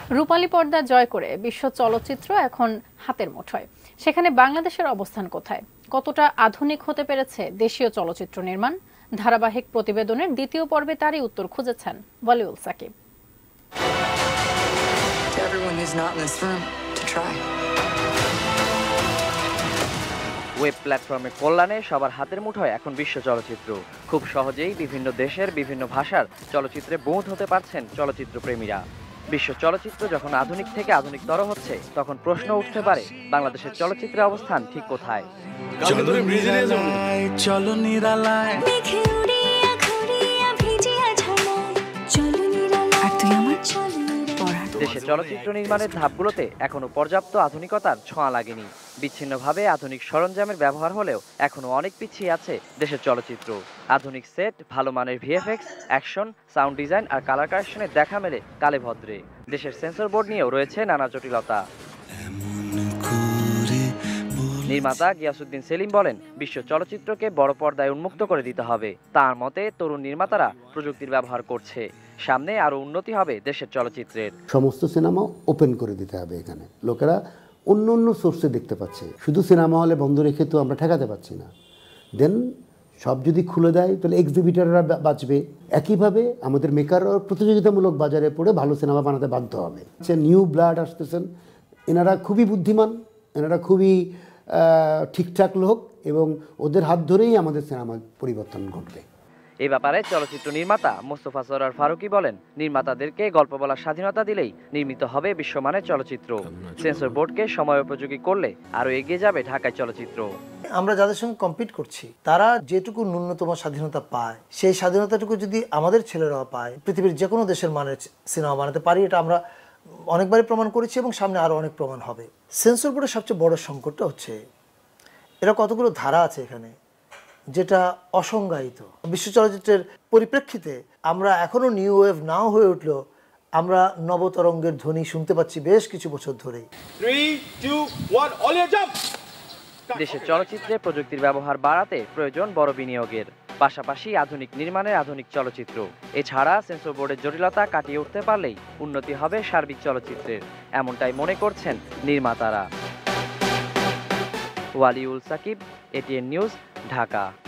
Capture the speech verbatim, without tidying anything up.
রূপালী পর্দা জয় করে বিশ্ব চলচ্চিত্র এখন হাতের মুঠোয়। সেখানে বাংলাদেশের অবস্থান কোথায়? কতটা আধুনিক হতে পেরেছে দেশীয় চলচ্চিত্র নির্মাণ? ধারাবাহিক প্রতিবেদনের দ্বিতীয় পর্বে তারই উত্তর খুঁজেছেন ওয়ালিউল সাকিব। ওয়েব প্ল্যাটফর্মের কল্যাণে সবার হাতের মুঠোয় এখন বিশ্ব চলচ্চিত্র। খুব সহজেই বিভিন্ন দেশের বিভিন্ন ভাষার চলচ্চিত্রে বোধ হতে পারছেন চলচ্চিত্র প্রেমীরা। বিশ্ব চলচ্চিত্র যখন আধুনিক থেকে আধুনিকতর হচ্ছে, তখন প্রশ্ন উঠতে পারে বাংলাদেশের চলচ্চিত্রের অবস্থান ঠিক কোথায়। দেশে চলচ্চিত্র নির্মাণের ধাপগুলোতে এখনো পর্যাপ্ত আধুনিকতার ছোঁয়া লাগেনি। বিচ্ছিন্নভাবে আধুনিক সরঞ্জামের ব্যবহার হলেও এখনো অনেক পিছিয়ে আছে দেশের চলচ্চিত্র। আধুনিক সেট, ভালো মানের ভিএফএক্স, অ্যাকশন, সাউন্ড ডিজাইন আর কালার কারেকশনের দেখা মেলে কালে ভদ্রে। দেশের সেন্সর বোর্ড নিয়েও রয়েছে নানা জটিলতা। নির্মাতা গিয়াসউদ্দিন সেলিম বলেন, বিশ্ব চলচ্চিত্রকে বড় পর্দায় উন্মুক্ত করে দিতে হবে। তার মতে তরুণ নির্মাতারা প্রযুক্তির ব্যবহার করছে, সামনে আরো উন্নতি হবে দেশের চলচ্চিত্রের। সমস্ত সিনেমা ওপেন করে দিতে হবে। এখানে লোকেরা অন্য অন্য সোর্সে দেখতে পাচ্ছে, শুধু সিনেমা হলে বন্ধ রেখে তো আমরা ঠেকাতে পারছি না। দেন সব যদি খুলে দেয় তাহলে এক্সিবিটাররা বাঁচবে। একইভাবে আমাদের মেকাররা প্রতিযোগিতামূলক বাজারে পড়ে ভালো সিনেমা বানাতে বাধ্য হবে। সে নিউ ব্লাড আসতেছেন, এনারা খুবই বুদ্ধিমান, এনারা খুবই ঠিকঠাক লোক এবং ওদের হাত ধরেই আমাদের সিনেমা পরিবর্তন ঘটবে। এই ব্যাপারে চলচ্চিত্র নির্মাতা মোস্তফা সরোয়ার ফারুকী বলেন, নির্মাতাদেরকে গল্প বলার স্বাধীনতা দিলেই নির্মিত হবে বিশ্বমানের চলচ্চিত্র। সেন্সর বোর্ডকে সময় উপযোগী করলে আরো এগিয়ে যাবে ঢাকায় চলচ্চিত্র। আমরা যাদের সঙ্গে কম্পিট করছি তারা যেটুকু ন্যূনতম স্বাধীনতা পায়, সেই স্বাধীনতাটুকু যদি আমাদের ছেলেরাও পায়, পৃথিবীর যে কোনো দেশের মানের সিনেমা বানাতে পারি। এটা আমরা অনেকবারই প্রমাণ করেছি এবং সামনে আরো অনেক প্রমাণ হবে। সেন্সর বোর্ডের সবচেয়ে বড় সংকটটা হচ্ছে এরা কতগুলো ধারা আছে এখানে যেটা অসংজ্ঞায়িত। বিশ্ব চলচ্চিত্রের পরিপ্রেক্ষিতে আমরা এখনো নিউ ওয়েভ নাও হয়ে উঠলেও আমরা নবতরঙ্গের ধ্বনি শুনতে পাচ্ছি বেশ কিছু বছর ধরেই। দেশের চলচ্চিত্রে প্রযুক্তির ব্যবহার বাড়াতে প্রয়োজন বড় বিনিয়োগের, পাশাপাশি আধুনিক নির্মাণের আধুনিক চলচ্চিত্র। এছাড়া সেন্সর বোর্ডের জটিলতা কাটিয়ে উঠতে পারলেই উন্নতি হবে সার্বিক চলচ্চিত্রের, এমনটাই মনে করছেন নির্মাতারা। Waliul Sakib, ATN news, Dhaka.